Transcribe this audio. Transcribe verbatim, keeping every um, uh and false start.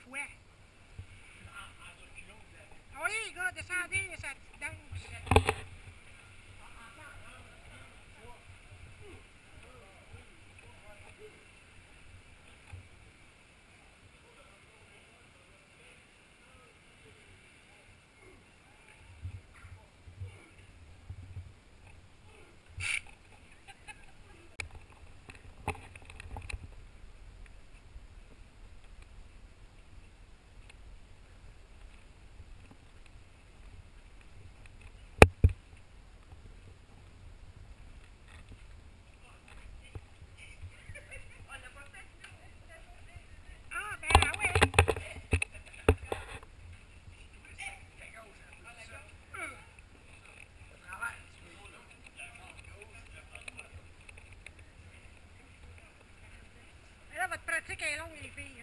fois. Ah oui, les gars, descendez, ça petite danse. Ah, ben, ah ouais. Mais là, votre pratique est longue, les filles.